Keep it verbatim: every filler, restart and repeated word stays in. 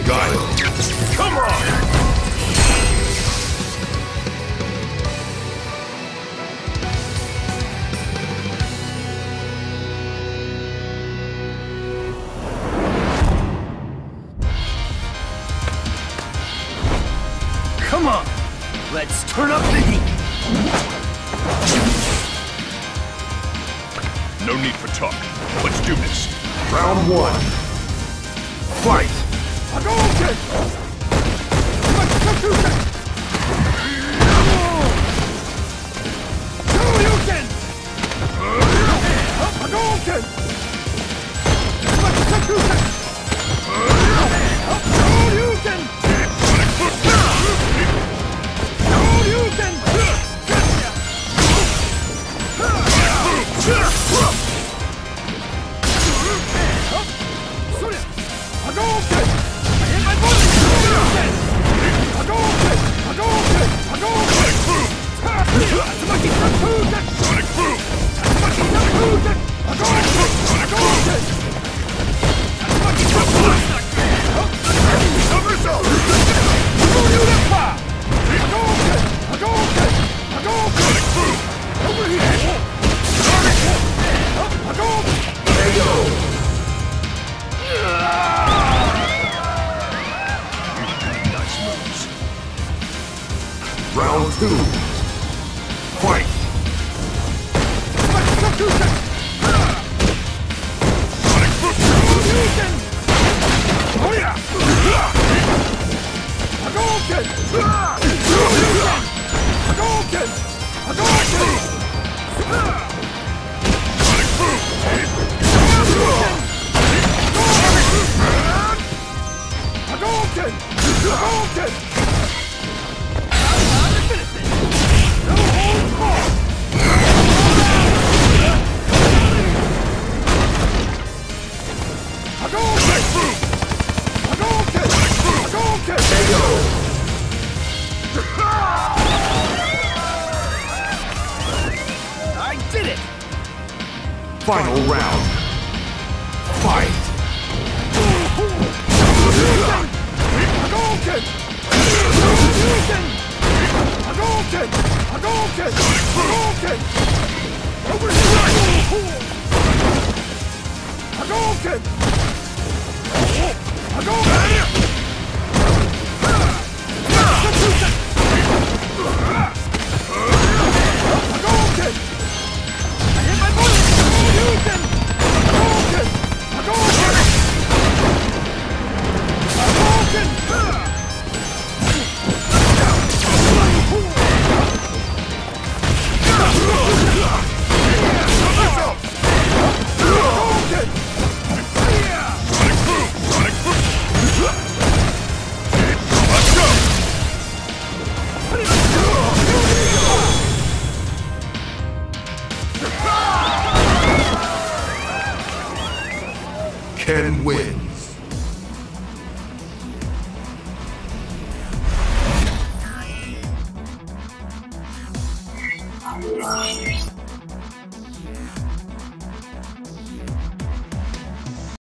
Guile. Come on! Come on! Let's turn up the heat! No need for talk. Let's do this. Round one. Fight! Hadouken! Hadouken! Hadouken! Hadouken! Hadouken! Round two. Fight! I did it! Final round. Fight! Hadouken! Hadouken! Hadouken! Hadouken! Over here! Hadouken! Hadouken! Can win.